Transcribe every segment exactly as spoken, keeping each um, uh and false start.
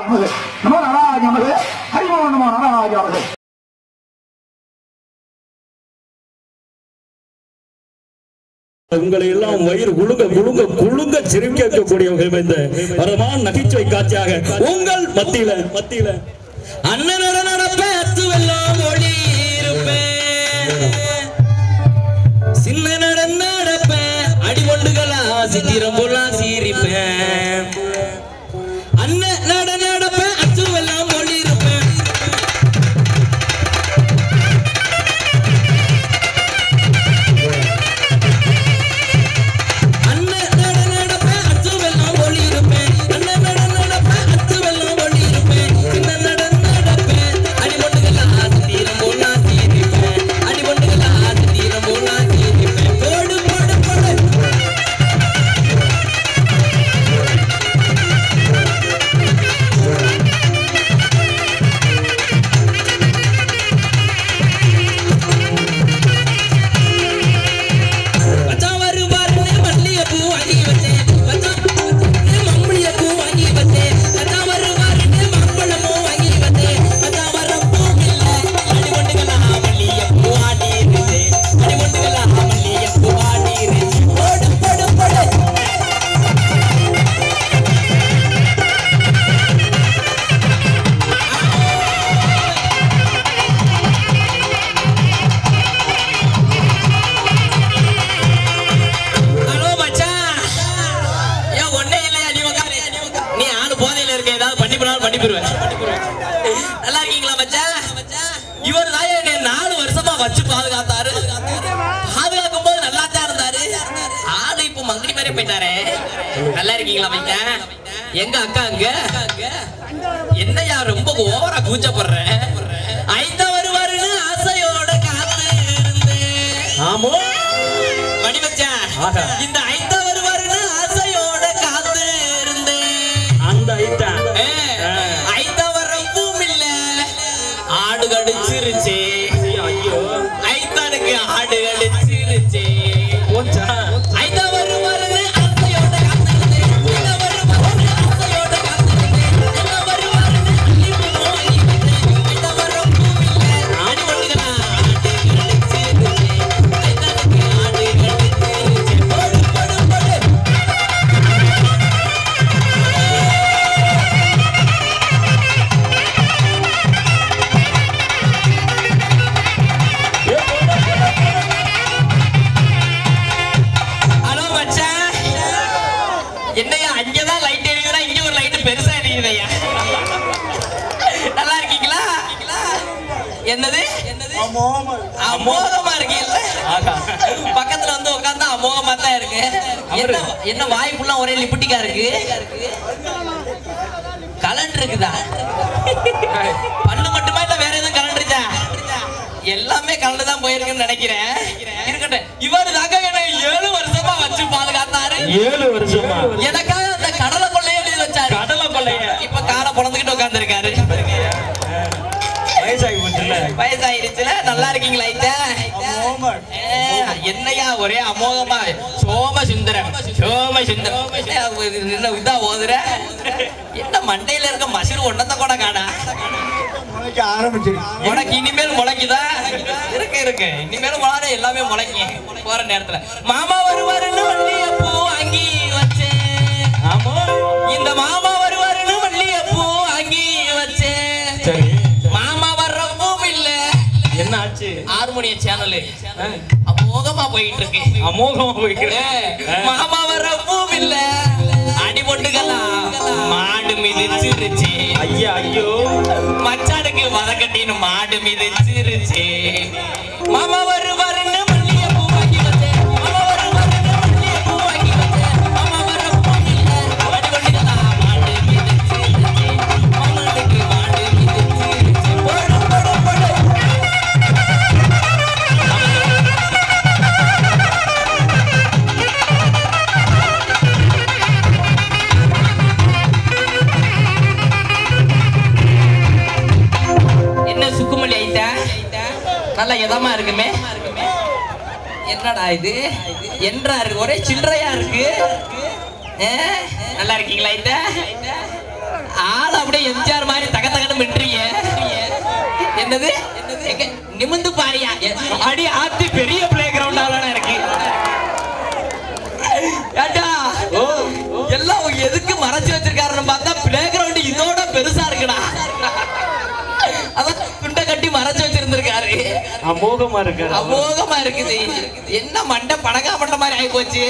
நமது நமோ நாராஜ நமது ஹரிமோ நமோ நாராஜ நமது. உங்களை எல்லாம் வயிறு குழுங்க குழுங்க குழுங்க சிரிக்க வைக்கக்கூடியவர்கள் இந்த வரமான நகைச்சுவை காட்சியாக உங்கள் மத்தியில மத்தியில அண்ணனோட நடப்பேன் ஒளி இருப்பேன் சின்ன நடந்த நடப்பேன் அடிமொண்டுகளா சித்திரம் போல சீரிப்பேன் அண்ணன் நட நடப்பேன் அச்சுவெல்லாம் ஒளி இருப்பேன் நல்லா இருக்கீங்களா மச்சான்? இவர் தான் என்ன நாலு வருஷமா வச்சு பாதுகாத்தாரு. பாதுகாக்கும் போது நல்லா தான் இருந்தாரு. ஆளு இப்ப மங்கடி மாதிரி போயிட்டாரே. நல்லா இருக்கீங்களா மச்சான்? எங்க அக்கா அங்க என்னையா ரொம்ப ஓவரா கூச்சப்படுற? ஐந்த வருவாருன்னு ஆசையோட காத்து இருந்தேன். ஆமா மணி மச்சான், இந்த ஐந்த வருவாருன்னு ஆசையோட காத்து இருந்தேன். அந்த ஐந்தா ஆடு கடிச்சிருச்சு. ஐயோ ஐத்தானுக்கு ஆடு கடிச்சிருச்சு. ஐந்தா வருவாரு ஆசையோட காத்திருந்தே. ஐந்தா வருவாரு ஆசையோட காத்திருந்தே. ஐந்தா வருவாரு அள்ளிப்பு நோய். ஐந்தா வரும் பூமில்ல ஆடு கொண்டுகளா ஆடு கடிச்சிருச்சு. ஐத்தானுக்கு ஆடு கடிச்சிருச்சு. போடு போடு போடு. என்னையா அங்கதான் லைட் எரியுதா, இங்க ஒரு லைட் பெருசா எரியுதையா? நல்லா இருக்கீங்களா? என்னது அமோகமா இருக்கீங்கல்ல? பக்கத்துல வந்து உட்கார்ந்தா அமோகமா தான் இருக்கு. என்ன என்ன வாய்ப்புள்ள ஒரே லிப்டிக்கா இருக்கு. கலண்ட் இருக்குதா? பண்ணு மட்டுமா இல்ல வேற எதுவும் கலண்ட் இருக்கா? எல்லாமே கலந்து தான் போயிருக்குன்னு நினைக்கிறேன். இருக்கட்டும், இவர் தாங்க என்ன ஏழு வருஷமா வச்சு பாதுகாத்தாரு. ஏழு வருஷமா எனக்காக அந்த கடலை கொள்ளைய எழுதி வச்சாரு. கடலை கொள்ளைய இப்ப காலை பொழந்துக்கிட்டு உட்கார்ந்து இருக்காரு. வயசாயிருச்சுல. நல்லா இருக்கீங்களா? என்னையா ஒரே அமோகமா சோம சுந்தரம் சோம சுந்தரம் என்ன இதா ஓதுற? என்ன மண்டையில இருக்க மசிறு ஒன்னத கூட காணா உனக்கு இனிமேல் முளைக்குதா? இருக்கு இருக்கு இனிமேல் வளர எல்லாமே முளைக்கும் போற நேரத்துல. மாமா வருவாருன்னு மல்லிகைப்பூ வாங்கி வச்சேன். ஆமா இந்த மாமா வருவாருன்னு மல்லிகைப்பூ வாங்கி வச்சேன். மாமா வர்றப்பவும் இல்ல. என்ன ஆச்சு? ஹார்மோனிய சேனல் அமோகமா போயிட்டு இருக்கு. அமோகமா போயிட்டு மாமா வர்றப்பவும் இல்ல. அடிபொண்டுகளா மாடு மிதிச்சிருச்சு. ஐயா ஐயோ மச்சானுக்கு வதக்கட்டின்னு மாடு மிதிச்சிருச்சு. மாமா வருவாருன்னு மல்லிகைப்பூ வாங்கி வச்சேன். மாமா வருவாருன்னு மல்லிகைப்பூ வாங்கி வச்சேன். மாமா வரப்பவும் இல்ல. அடிபொண்டுகளா மாடு மிதிச்சிருச்சு. மாமனுக்கு மாடு மிதிச்சிருச்சு. போடு போடு போடு. நல்ல இதமா இருக்குமே. என்னடா இது என்றா இருக்கு, ஒரே சில்லறையா இருக்கு. நல்லா இருக்கீங்களா? இந்த ஆள் அப்படியே எந்த வச்சிருக்காருன்னு பார்த்தா பிளே கிரவுண்ட் இதோட பெருசா இருக்குடா. அதான் துண்டை கட்டி மறைச்சு வச்சிருந்திருக்காரு. அமோகமா இருக்காரு. அமோகமா இருக்குது. என்ன மண்டை படகா பண்ற மாதிரி ஆகி போச்சு.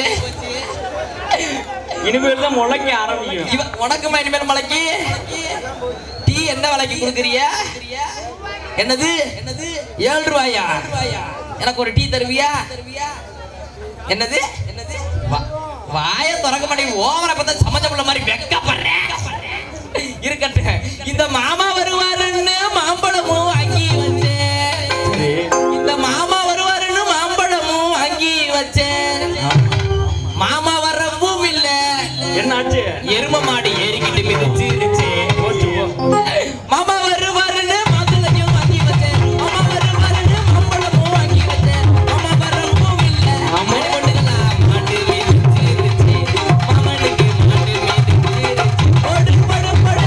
இனிமேல் தான் முளைக்க ஆரம்பிக்கும். இவன் உனக்குமா இனிமேல் முளைக்கு? டீ என்ன விலைக்கு கொடுக்குறிய? என்னது ஏழு ரூபாயா? எனக்கு ஒரு டீ தருவியா? என்னது வாய திறக்க மாட்டேங்க. ஓவர பார்த்தா சமைச்ச பிள்ளை மாதிரி வெக்கப்படுறேன். இருக்கட்டும். இந்த மாமா வருவாருன்னு மாம்பழமும் வாங்கி வச்சேன். இந்த மாமா வருவாருன்னு மாம்பழமும் வாங்கி வச்சேன். மாமா வரவும் இல்ல. என்னாச்சு? எரும மாடு ஏறிக்கிட்டு மிதிச்சிருச்சு. மாமா வருவாருன்னு மாதுளையும் வாங்கி வச்சேன். மாமா வருவாருன்னு மாம்பழமும் வாங்கி வச்சேன். மாமா வரவும் இல்ல. மணிமண்டுகளாம் மாடு மிதிச்சிருச்சு. மாமனுக்கு மாடு மிதிச்சிருச்சு. ஓடு படு படு.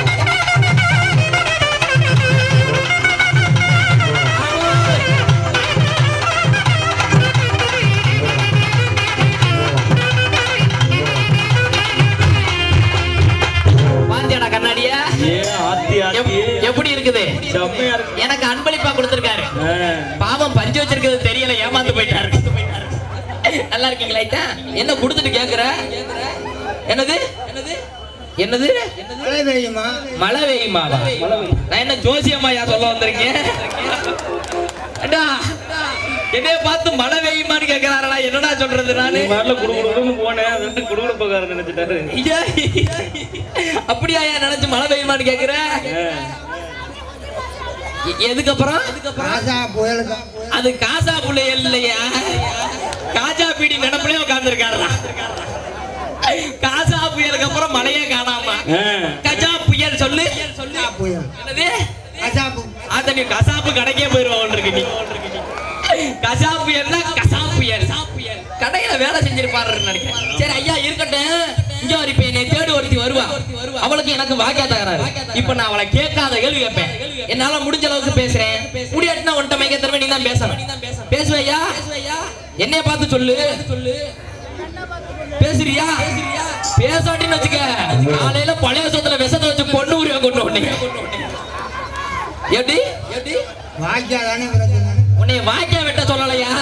பாத்தியாடா கண்ணாடியா? எப்படி இருக்குது? எனக்கு அன்பளிப்பா கொடுத்திருக்காரு. பாவம் பஞ்சு வச்சிருக்கிறது தெரியல, ஏமாந்து போயிட்டாரு. நல்லா இருக்கீங்களா? என்ன கொடுத்துட்டு கேக்குற? என்னது என்னது மழை பெய்யுமா? மழை பெய்யுமா? நான் என்ன ஜோசியம்மாயா சொல்ல வந்திருக்கேன்? என்னைய பார்த்து மழை பெய்யுமான்னு கேட்கிறாரா? என்னடா சொல்றது? நானு குடுகுடுன்னு போனேன், குடுகுடுப்புக்காரன் நினைச்சிட்டாரு. அப்படியா நினைச்சு மழை பெய்யுமான்னு கேக்குற? எதுக்கப்புறம்? அது காசா புள்ளைய இல்லையா, காஜா பீடி நினைப்புலயே உட்கார்ந்து இருக்காரா? காசா புயலுக்கு அப்புறம் மழையே காணாமா. கஜா புயல் சொல்லு. என்னது அத நீ கசாப்பு கடைக்கே போயிருவான் இருக்கு. நீ கசா புயல்னா கசா புயல். கடையில வேலை செஞ்சிருப்பாரு நினைக்கிறேன். சரி ஐயா இருக்கட்டும். இங்க ஒரு இப்ப என்னை தேடி ஒருத்தி வருவா. அவளுக்கு எனக்கு வாக்கியா தகராறு. இப்ப நான் அவளை கேட்காத கேள்வி கேட்பேன். என்னால முடிஞ்ச அளவுக்கு பேசுறேன். முடியாட்டுனா உன்ட்ட மைக்க தருவேன். நீ தான் பேசணும். பேசுவையா? என்னைய பார்த்து சொல்லு. பேசுறியா? பேசாட்டின்னு வச்சுக்க, காலையில பழைய சொத்துல விஷத்தை வச்சு பொண்ணு உரியா கொண்டு வந்தீங்க. எப்படி எப்படி வாக்கியா தானே பிரச்சனை. உன்னைய வாக்கியா வெட்ட சொல்லலையா?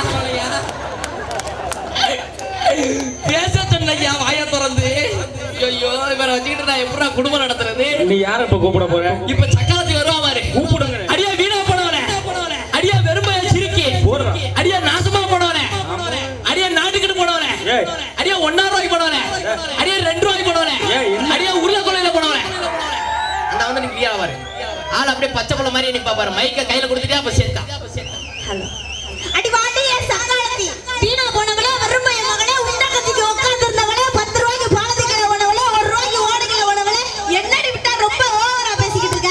பேச சொன்னையா வாய திறந்து. ஐயோ இவரை வச்சுக்கிட்டு நான் எப்படா குடும்பம் நடத்துறது? நீ யார இப்ப கூப்பிட போற? இப்ப சக்காலத்தி வருவா பாரு. கூப்பிடுங்க. அடியா வீணா போனவனே, அடியா வெறுமையா சிரிக்கி, அடியா நாசமா போனவனே, அடியா நாட்டுக்கிட்டு போனவனே, அடியா ஒன்னா ரூபாய்க்கு போனவனே, அடியா ரெண்டு ரூபாய்க்கு போனவனே, அடியா உருளைக்குள்ளையில போனவனே. அந்த வந்து நீ கிளியா பாரு. ஆள் அப்படியே பச்சை புள்ள மாதிரி நிப்பா பாரு. மைக்க கையில கொடுத்துட்டே அப்ப சேர்த்தா. ஹலோ அடி வாடியே சக்காலத்தி. வீணா போனவளே, வறுமைய மகளே, உண்டக்கத்திக்கு உட்கார்ந்து இருந்தவளே, பத்து ரூபாய்க்கு பாலத்துக்கு போனவளே, ஒரு ரூபாய்க்கு ஓடுகிற போனவளே, என்னடி விட்டா ரொம்ப ஓவரா பேசிக்கிட்டு இருக்க?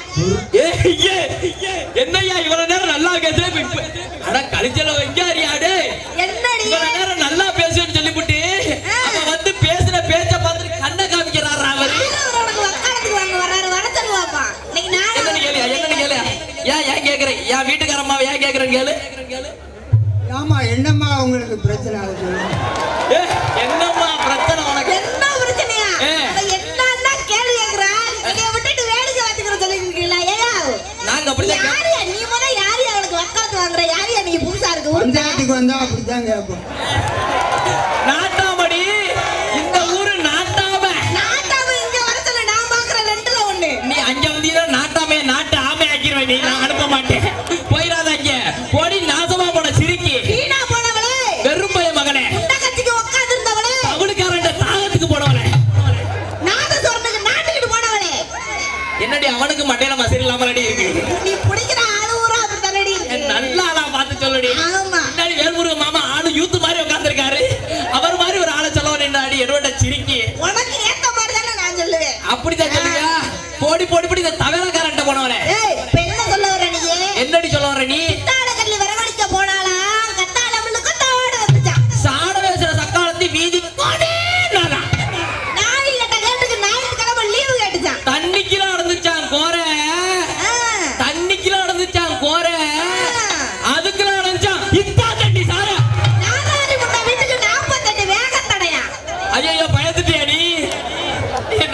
என்னையா இவ்வளவு நேரம் நல்லா பேசுற? அட கழிச்சல வைக்காரியாடே. என்னடி இவ்வளவு நேரம் நல்லா பேசுன்னு சொல்லிவிட்டு அவ வந்து பேசுற பேச்ச பார்த்து கண்ணை காமிக்கிறாரா அவரு? உனக்கு வக்காலத்துக்கு வாங்க வராரு, வர சொல்லுவாப்பா. இன்னைக்கு நான் என்னன்னு கேளியா? என்னன்னு கேளியா? ஏன் ஏன் கேக்குறேன்? ஏன் வீட்டுக்காரம்மா ஏன் கேக்குறேன்னு கேளு. ஆமா என்னம்மா உங்களுக்கு பிரச்சனை ஆகுது? என்னம்மா பிரச்சனை உனக்கு? என்ன பிரச்சனையா? என்னன்னா கேள்வி கேக்குறா. நீங்க விட்டுட்டு வேடிக்கை பார்த்துக்கிற சொல்லிட்டு இருக்கீங்களா? ஏயா நாங்க அப்படிதான் யாரியா நீ முத யாரியா அவனுக்கு வக்காலத்து வாங்குற? யாரியா நீ புதுசா இருக்கு? பஞ்சாயத்துக்கு வந்தா அப்படிதான் கேட்போம். நாட்டாமடி இந்த ஊரு நாட்டாம. நாட்டாம இங்க வர சொல்ல, நான் பாக்குறேன் ரெண்டுல ஒண்ணு. நீ அங்க வந்தீங்கன்னா நாட்டாமே நாட்டு ஆமை ஆக்கிடுவேன். நீ நான் அனுப்ப மாட்டேன். போயிடாத அங்க. போடி நாசமா போன சிரிக்கி. வீணா போனவளே, வெறும்பய மகனே, உண்டக்கத்திக்கு உட்கார்ந்து இருந்தவளே, அவனுக்காரன் தாகத்துக்கு போனவனே, நாத சொர்ணக்கு நாட்டுக்கிட்டு போனவளே. என்னடி அவனுக்கு மண்டையில மசரி இல்லாம அடி இருக்கு. நீ பிடிக்கிற ஆளு ஊரா அப்படி தரடி இருக்கு. நல்லா நான் பார்த்து சொல்லடி. ஆமா முன்னாடி வேல்முருகன் மாமா ஆளு யூத்து மாதிரி உட்கார்ந்துருக்காரு. அவர் மாதிரி ஒரு ஆளை சொல்ல வேண்டாடி. என்னோட சிரிக்கி உனக்கு ஏத்த மாதிரி தானே நான் சொல்லுவேன். அப்படிதான் சொல்லுவியா? போடி போடி போடி இந்த தவறக்காரன்ட்ட போனவனே. ஏய் இப்ப என்ன சொல்ல வர நீ? என்னடி சொல்ல வர நீ? கத்தாட கல்லி வரவழிக்க போனாளா, கத்தாட முள்ளுக்கு தாட வந்துச்சான். சாட வேசுற சக்காலத்தி வீதி போடி நானா. நாய் கட்ட கேட்டுக்கு ஞாயிற்றுக்கிழமை லீவு கேட்டுச்சான். தண்ணிக்குல நடந்துச்சான் கோர. ஆ, தண்ணிக்குல நடந்துச்சான் கோர. அதுக்குல நடந்துச்சான் இத்தா தண்ணி சார. நாதாரி முட்டை வீட்டுக்கு நாற்பத்தெட்டு வேக தடையா. ஐயோ பயந்துட்டியா நீ? என்ன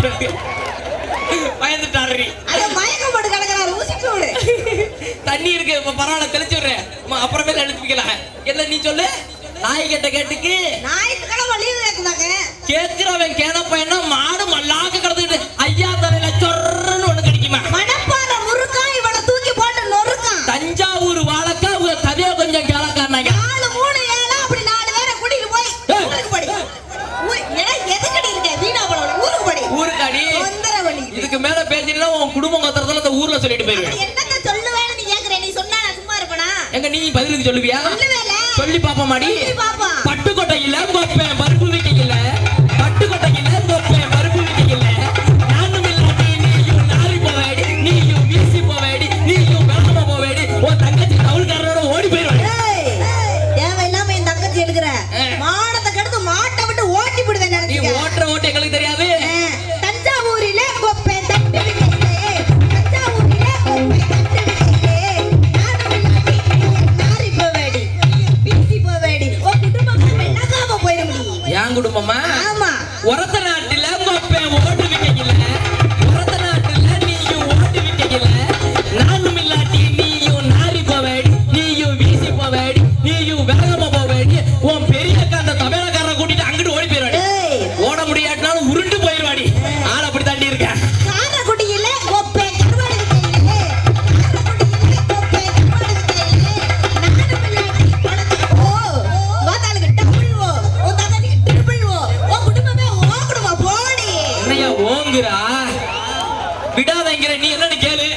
பயந்துட்டு பயந்துட்டாரு. அத மயக்கம் போட்டு கிடக்குறாரு, ஊசி போடு. தண்ணி இருக்கு, இப்ப பரவாயில்ல தெளிச்சு விடுறேன். அம்மா, அப்புறமேல எழுப்பிக்கலாம். என்ன நீ சொல்லு, நாய் கிட்ட கேட்டுக்கு ஞாயிற்றுக்கிழமை லீவு கேட்குதாங்க. கேட்கிறவன் கேன பையனா மாடு மல்லாக்க கிடந்துட்டு ஐயா தலையில சொர்றன்னு ஒண்ணு கிடைக்குமா? மணப்பாற முருக்கா இவனை தூக்கி போட்டு நொறுக்கான். தஞ்சாவூர் வாழக்கா உங்க கதையை கொஞ்சம் கேளக்கானாங்க. நாலு மூணு ஏழு அப்படி நாலு பேரை கூட்டிட்டு போய் ஊருக்கு படி. ஊ- ஏன்னா எதுக்கடி இருக்க வீணா போன ஊருக்கு படி. ஊருக்காடி தொந்தரவலி. இதுக்கு மேல பேசினா உன் குடும்பம் கத்துறதுல இந்த ஊர்ல சொல்லிட்டு போயிருவேன். என்னத்த சொல்லுவேன்னு நீ கேக்குற, நீ சொன்னா நான் சும்மா இருப்பேனா? எங்க நீ பதிலுக்கு சொல்லுவியா? சொல்லுவேல. சொல்லி பாப்பா மாடி. சொல்லி பாப்போம். பட்டுக்கோட்டையில கொப்பேன் பருப்பு விக்கையில, பட்டுக்கோட்டையில கொப்பேன் பருப்பு விக்கையில, நானும் இல்லாட்டி நீயும் நாரி போவேடி, நீயும் வீசி போவேடி, நீயும் வேகமா போவேடி, உன் தங்கச்சி தவுள்காரனோட ஓடி போயிருவேன். ஏய், தேவையில்லாம என் தங்கச்சி எடுக்கிற ஆ. மானத்தை கெடுத்து மாட்டை விட்டு ஓட்டி விடுவேன் நீ நினைச்சுக்க. ஓட்டுற ஓட்டு எங்களுக்கு தெரியாது. தஞ்சாவூரில கொப்பை தட்டு விக்கையிலே, தஞ்சாவூரில கொப்பை தட்டு விக்கையிலே, நானும் இல்லாட்டி நீ நாரி போவேடி, வீசி போவேடி, உன் குடும்பம் வெள்ளக்காம போயிட முடியும். என் குடும்பமா? ஆமா. ஒரத்த நாட்டுல கொப்பேன் ஓட்டு விக்கையில, ஒரத்த நாட்டுல நீயும் ஓட்டு விக்கையில, நானும் இல்லாட்டி நீயும் நாரி போவேடி, நீயும் வீசி போவேடி, நீயும் வேகமா போவேடி, உன் பெரிய அக்கா அந்த தமிழக்காரரை கூட்டிட்டு அங்கிட்டு ஓடி போயிருவாடி. ஏய், ஓட முடியாட்டினாலும் உருண்டு போயிருவாடி. ஆள் அப்படி தாண்டி இருக்க. காரைக்குடியில கொப்பை கருவாடு விக்கையிலே, காரைக்குடியில கொப்பை கருவாடு விக்கையிலே, நானும் இல்லாட்டி உனக்கு ஓ, வாத்தாளுக்கு டபுள் ஓ, உன் தங்கச்சிக்கு ட்ரிபிள் ஓ, உன் குடும்பமே உன் குடும்பம் போடி. என்னையா ஓங்குறா? விடாதங்கிற நீ என்னன்னு கேளு.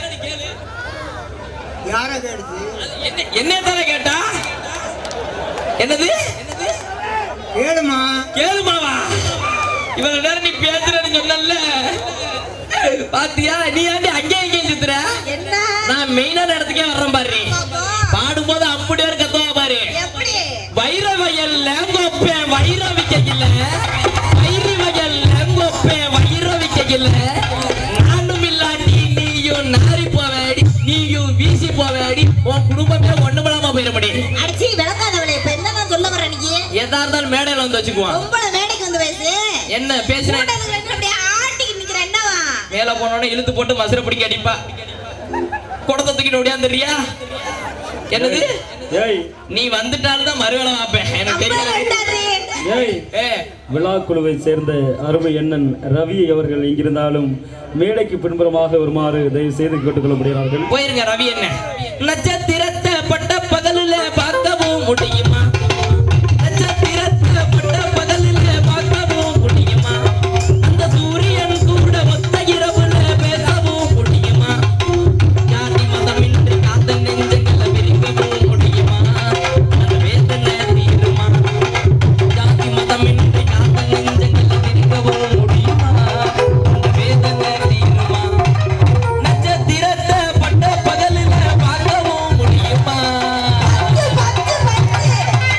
யாரை கேடுது? என்ன என்ன தானே கேட்டா? என்னது கேளுமா. கேளுமாவா? இவங்க நேரம் நீ பேசுறன்னு சொன்னல, பாத்தியா? நீ ஆண்டி அங்கே இங்கே சுத்துற. என்ன நான் மெயினான இடத்துக்கே வர்றேன் பாரு. பாப்பா? பாடும்போது அப்படியே கத்துவா பாரு. எப்படி? வைர வயல்ல கொப்பேன் வைர விக்கையில, வைரி வயல்ல கொப்பேன் வைர விக்கையில, நானும் இல்லாட்டி நீயும் நாரி போவேடி, நீயும் வீசி போவேடி, உன் குடும்பமே ஒண்ணு பண்ணாம போயிட முடியும். அடிச்சி விளக்காதவளே, இப்ப என்ன நான் சொல்ல வர நீ? எதா இருந்தாலும் மேடையில வந்து வச்சுக்குவான். ரொம்ப மேடைக்கு வந்து பேசு. என்ன பேசுறேன்? கூட்டத்துக்கு ரெண்டு அப்படியே ஆட்டிக்கிட்டு நிக்கிற என்னவா? மேல போனோட இழுத்து போட்டு மசுரை பிடிக்க அடிப்பா. குடத்தை தூக்கிட்டு ஓடியாந்துறியா? என்னது? ஏய் நீ வந்துட்டாலும் தான் மறுவேளை வாப்பேன். எனக்கு அப்பா தெரியாது. வந்தாரு. ஏய் ஏ விழா குழுவை சேர்ந்த அருமை அண்ணன் ரவி அவர்கள் இங்கிருந்தாலும் மேடைக்கு பின்புறமாக வருமாறு தயவு செய்து கேட்டுக்கொள்ளப்படுகிறார்கள். போயிருங்க ரவி. என்ன நட்சத்திரத்தை பட்ட பகலில பார்க்கவும் முடியுமா? நட்சத்திரத்தை பட்ட பகலில பார்க்கவும் முடியுமா? அந்த சூரியன் கூட ஒத்த இரவுல பேசவும் முடியுமா? ஜாதி மதமின்றி காத்த நெஞ்சங்களை விரிக்கவும் முடியுமா? அந்த வேதனை தீருமா? ஜாதி மதமின்றி காத்த நெஞ்சங்களை விரிக்கவும் முடியுமா? அந்த வேதனை தீருமா? நட்சத்திரத்தை பட்ட பகலில பார்க்கவும் முடியுமா? பத்து, பத்து.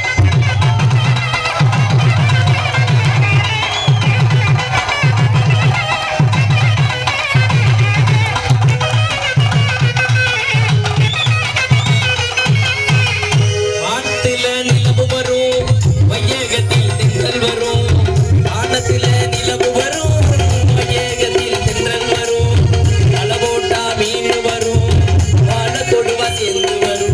வானத்தில நிலவு வரும், வையகத்தில் தென்றல் வரும். வானத்தில நிலவு வரும், வையகத்தில் தென்றல் வரும். அளவோட்டா மீன் வரும், வானத்தோடு சேர்ந்து வரும்.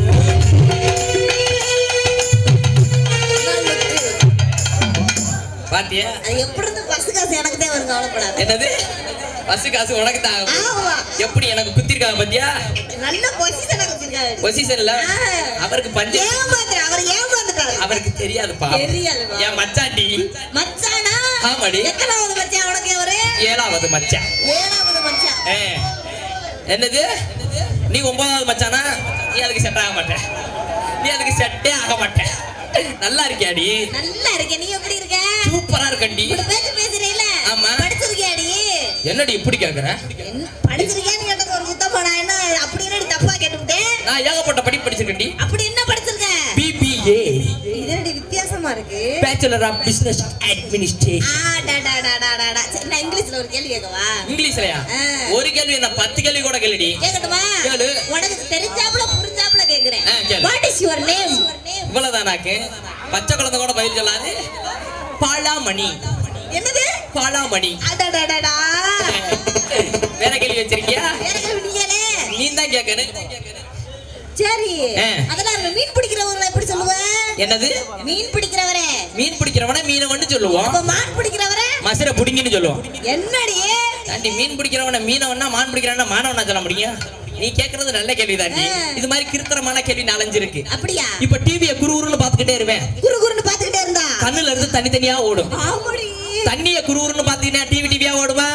பாத்தியா? அது எப்படி இருந்து பஸ் காசு எனக்கு தான் வரும், கவலைப்படாத. என்னது? பஸ் காசு உனக்கு தான். ஆமா. எப்படி எனக்கு குத்திருக்காங்க பாத்தியா? நல்ல பொசிஷன் வச்சிருக்காரு. பொசிஷன்ல அவருக்கு பஞ்ச ஏமாத்துற, அவர் ஏமாந்துட்டாரு. அவருக்கு தெரியாதுப்பா. தெரியாதுப்பா. என் மச்சாண்டி. மச்சானா? ஆமாடி. எத்தனாவது மச்சான் உனக்கு அவரு? ஏழாவது மச்சான். ஏழாவது மச்சான். ஏ, என்னது? நீ ஒன்பதாவது மச்சானா? நீ அதுக்கு செட் ஆக மாட்டே. நீ அதுக்கு செட்டே ஆக மாட்டே. நல்லா இருக்கியாடி? நல்லா இருக்கேன். நீ எப்படி இருக்க? சூப்பரா இருக்கண்டி. இப்படி பேசி பேசுறீல? ஆமா. படிச்சிருக்கியாடி? என்னடி இப்படி கேக்குற? என்ன படிச்சிருக்கியான்னு கேட்டது ஒரு குத்தமா? நான் என்ன அப்படி என்னடி தப்பா கேட்டுவிட்டேன்? நான் ஏகப்பட்ட படிப்பு படிச்சிருக்கேன்டி. அப்படி என்ன படிச்சிருக்க? பி பி ஏ, இது என்னடி வித்தியாசமா இருக்கு? Bachelor of business administration. ஆ டா டா டா டா டா டா. சரி, நான் இங்கிலீஷ்ல ஒரு கேள்வி கேட்கவா? இங்கிலீஷ்லயா? ஆ. ஒரு கேள்வி என்ன பத்து கேள்வி கூட கேளுடி. கேட்கட்டுமா? கேளு. உனக்கு தெரிஞ்சாப்புல புரிஞ்சாப்புல கேக்குறேன். ஆ, கேளு. What is your name? இவ்வளவுதானாக்கு? பச்சை குழந்தை கூட பதில் சொல்லாது. பாலாமணி. என்னது? பாலாமணி. அடடடடா. கேட்கணும். சரி ஆ. அதெல்லாம் மீன் பிடிக்கிறவங்களை எப்படி சொல்லுவ? என்னது? மீன் பிடிக்கிறவரே. மீன் பிடிக்கிறவன மீனவன்னு சொல்லுவோம். அப்ப மான் பிடிக்கிறவரே மசர புடிங்கன்னு சொல்லுவோம். என்னடி? தாண்டி மீன் பிடிக்கிறவன மீனவன்னா மான் பிடிக்கிறவன மானவனா சொல்ல முடியும்? நீ கேக்குறது நல்ல கேள்வி தாண்டி. இது மாதிரி கிருத்திரமான கேள்வி நாலஞ்சு இருக்கு. அப்படியா? இப்ப டிவிய குறுகுறுன்னு பாத்துக்கிட்டே இருவேன். குறு குறுன்னு பாத்துக்கிட்டே இருந்தா கண்ணுல இருந்து தனித்தனியா ஓடும். ஆமாடி. தண்ணிய குறுகுறுன்னு பாத்தீங்கன்னா டிவி டிவியா ஓடுமா?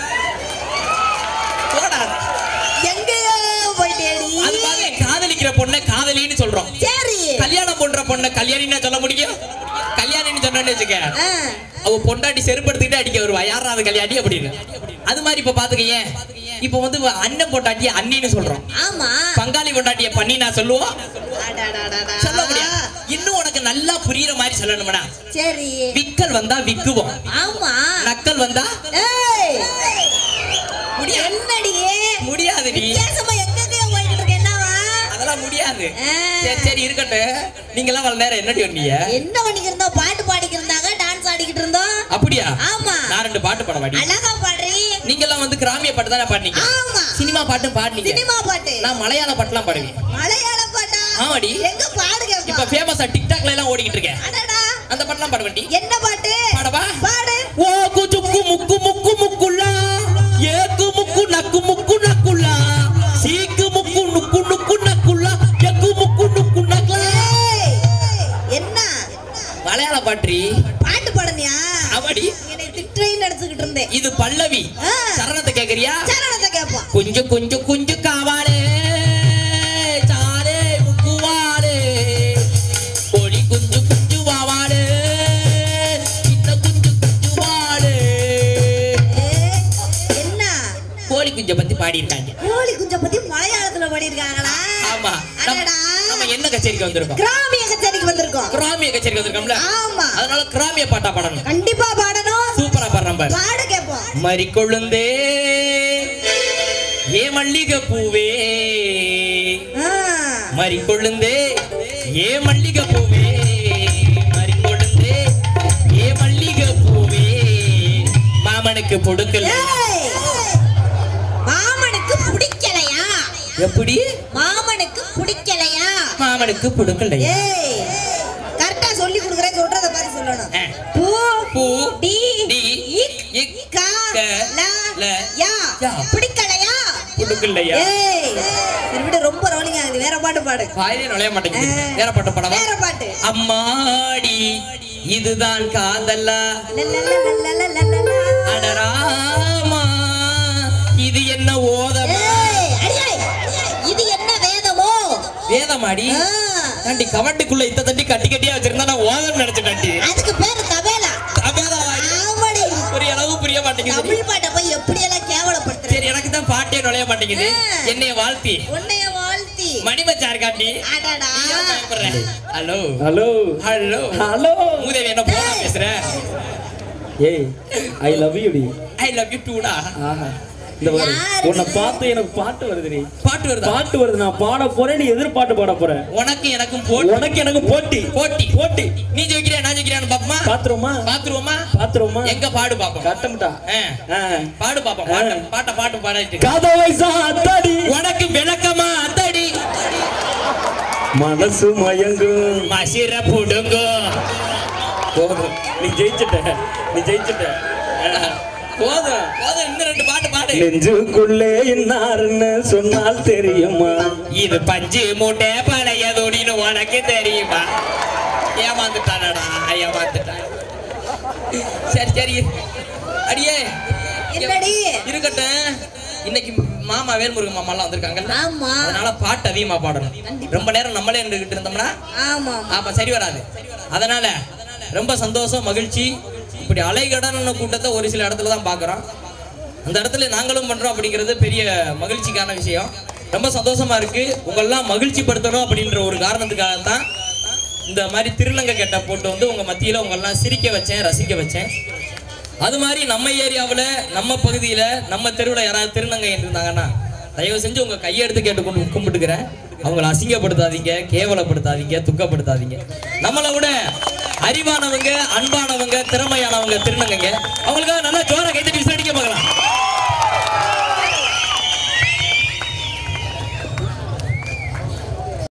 ஓடாது. எங்கேயோ போயிட்டேடி. அது மாதிரி காதலிக்கிற பொண்ணை காதலின்னு சொல்றோம். சரி. கல்யாணம் பண்ற பொண்ணை கல்யாணின்னு சொல்ல முடியும்? கல்யாணின்னு சொன்னேன்னு வச்சுக்க, ஆ. அவ பொண்டாட்டி செருப்படுத்திட்டு அடிக்க வருவா, யாராவது கல்யாணி அப்படின்னு. அது மாதிரி இப்ப பாத்துக்கீங்க, இப்ப வந்து அண்ணன் பொண்டாட்டிய அண்ணின்னு சொல்றோம். ஆமா. பங்காளி பொண்டாட்டிய பண்ணி நான் சொல்லுவோம் அடடடடடா. சொல்ல முடியாது. இன்னும் உனக்கு நல்லா புரியுற மாதிரி சொல்லணும்னா, சரி. விக்கல் வந்தா விக்குவோம், ஆமா. நக்கல் வந்தா ஏய் முடியாது. என்னடி முடியாது. நீ வித்தியாசமா எங்கெங்கயோ போயிட்டு இருக்க, என்னவா? அதெல்லாம் முடியாது. ஆ. சரி சரி இருக்கட்டும். நீங்க எல்லாம் வள நேரம் என்னடி வந்தீங்க? என்ன பண்ணிக்கிட்டு இருந்தோம்? பாட்டு பாடிக்கிட்டு இருந்தாங்க, டான்ஸ் ஆடிக்கிட்டு இருந்தோம். அப்படியா? ஆமா. நான் ரெண்டு பாட்டு பாட வாடி. அழகா பாடுறீ. நீங்க எல்லாம் வந்து கிராமிய பாட்டு தானே பாடுனீங்க? ஆமா. சினிமா பாட்டும் பாடுனீங்க. சினிமா பாட்டு. நான் மலையாள பாட்டுலாம் பாடுவேன். மலையாள பாட்டா? ஆமாடி. எங்க பாடுங்க? இப்ப ஃபேமஸா டிக்டாக்ல எல்லாம் ஓடிக்கிட்டு இருக்கேன். அடடா. அந்த பாட்டுலாம் பாட வேண்டி. என்ன பாட்டு? பாடவா? பாடு. ஓ குச்சுக்கு முக்கு முக்கு முக்குலா, ஏக்கு முக்கு நக்கு முக்கு நக்குலா, சீக்கு முக்கு நுக்கு நுக்கு நக்குலா, எக்கு முக்கு நுக்கு நக்குலா. ஏய், என்ன மலையாள பாட்ரி. பாட்டு பாடுனியா? அவடி. என்னை திட்டைன்னு அடிச்சுக்கிட்டு இருந்தேன். இது பல்லவி. ஆ. சரணத்தை கேக்குறியா? சரணத்தை கேட்போம். குஞ்சு குஞ்சு குஞ்சு காவாலே சாலே முக்குவாலே, கோழி குஞ்சு குஞ்சு வாவாலே, இந்த குஞ்சு குஞ்சு வாலே. ஏய், என்ன கோழி குஞ்ச பத்தி பாடி இருக்காங்க. கோழி குஞ்ச பத்தி மலையாளத்துல பாடியிருக்காங்களா? ஆமா. அடடா. நம்ம என்ன கச்சேரிக்கு வந்திருக்கோம்? கிராமிய கச்சேரிக்கு வந்திருக்கோம். கிராமிய கச்சேரிக்கு வந்திருக்கோம்ல. ஆமா. அதனால கிராமிய பாட்டா பாடணும். கண்டிப்பா பாடணும். சூப்பரா பாடுறோம் பாரு. பாடு கேட்போம். மறி கொழுந்தே ஏ மல்லிகை பூவே, ஆ. மறி கொழுந்தே ஏ மல்லிகை பூவே, மறி கொழுந்தே ஏ மல்லிகை பூவே, மாமனுக்கு பொடுக்கல. ஏய், மாமனுக்கு பிடிக்கலையா? எப்படி? மாமனுக்கு பிடிக்கலையா? மாமனுக்கு பொடுக்கலையா? ஏய், கரெக்டா சொல்லி கொடுக்குறேன், சொல்றத பாத்து சொல்லணும். ஆ. பூ பூ டி டி இக் இக் க க ல ல யா யா. பிடிக்கலையா? பொடுக்கலையா? ஏய், சரி விடு, ரொம்ப ரோலிங் ஆகுது. வேற பாட்டு பாடு. வாயிலே நுழைய மாட்டேங்குது. வேற பாட்டு பாடவா? வேற பாட்டு. அம்மாடி இதுதான் காதல்லா, லலலலலலலலலா. அடராமா இது என்ன ஓதம்? ஏய், அடியே, இது என்ன வேதமோ? வேதமாடி. ஆ, தாண்டி கவண்டுக்குள்ள இத்த தண்டி கட்டி கட்டியா வச்சிருந்தா நான் ஓதம் நினைச்சுட்டாண்டி. அதுக்கு பேரு தபேலா. வேதமாடி. ஆமாடி. ஒரு அளவு புரிய மாட்டேங்குது. தமிழ் பாட்டை போய் எப்படி எல்லாம் கேவலப்படுத்துற? சரி எனக்கு தான் பாட்டே நுழைய மாட்டேங்குது. ஆ. என்னைய வாழ்த்தி உன்னைய வாழ்த்தி. மணிமச்சார் காட்டி. அடடா. Hello hello hello hello. மூதேவி என்ன போனா பேசுற? ஏய் ஐ லவ் யூ டி. ஐ லவ் யூ டூடா. ஆஹா இந்த பாரு, யாரு உன்னை இது? பார்த்து எனக்கு பாட்டு வருது நீ. பாட்டு வருதா? பாட்டு வருது, நான் பாட போறேன், நீ எதிர்பாட்டு பாட போற. உனக்கு எனக்கும் போட்டி. உனக்கு எனக்கு போட்டி போட்டி போட்டி. நீ ஜெயிக்கிறியா நான் ஜெயிக்கிறியான்னு பாப்போமா? பாத்துருவோமா பாத்துருவோமா? பாத்துருவோமா? எங்க பாடு பாப்போம். கட்டமுட்டா. ஆ. பாடு பாப்போம். பாட்டு பாட்ட பாட்டு பாடிட்டு கதவை சாத்தடி உனக்கு விளக்கமா அத்தடி மனசு மயங்கும். மசிர புடுங்கோ. போதும், நீ ஜெயிச்சிட்ட, நீ ஜெயிச்சிட்ட. போதும் போதும், இன்னும் ரெண்டு பாட்டு பாடு. நெஞ்சுக்குள்ளே இன்னாருன்னு சொன்னால் தெரியுமா? இது பஞ்சு மூட்டை பழைய துணின்னு உனக்கு தெரியுமா? ஏமாந்துட்டானடா, ஏமாந்துட்டான். சரி சரி அடியே என்னடி? இருக்கட்டும். இன்னைக்கு மாமா வேல்முருகன் மாமா எல்லாம் வந்திருக்காங்கல்ல, ஆமா. அதனால பாட்டு அதிகமா பாடணும். ரொம்ப நேரம் நம்மளே இருந்துகிட்டு இருந்தோம்னா ஆமா. அப்ப சரி வராது. அதனால ரொம்ப சந்தோஷம், மகிழ்ச்சி. இப்படி அலைகடன கூட்டத்தை ஒரு சில இடத்துல தான் பாக்குறோம். அந்த இடத்துல நாங்களும் பண்றோம் அப்படிங்கிறது பெரிய மகிழ்ச்சிக்கான விஷயம். ரொம்ப சந்தோஷமா இருக்கு. உங்களெல்லாம் மகிழ்ச்சி படுத்தணும் அப்படின்ற ஒரு காரணத்துக்காகத்தான் இந்த மாதிரி திருநங்கை கெட்ட போட்டு வந்து உங்க மத்தியில உங்களெல்லாம் சிரிக்க வச்சேன், ரசிக்க வச்சேன். அது மாதிரி நம்ம ஏரியாவில், நம்ம பகுதியில், நம்ம தெருவில் யாராவது திருநங்கை இருந்தாங்கன்னா தயவு செஞ்சு உங்க கையெடுத்து கேட்டு கொண்டு கும்பிட்டுக்கிறேன். அவங்களை அசிங்கப்படுத்தாதீங்க, கேவலப்படுத்தாதீங்க, துக்கப்படுத்தாதீங்க. நம்மளை விட அறிவானவங்க, அன்பானவங்க, திறமையானவங்க திருநங்கைங்க. அவங்களுக்காக நல்லா ஜோர கைத்தட்டி விசில் அடிக்க பார்க்கலாம்.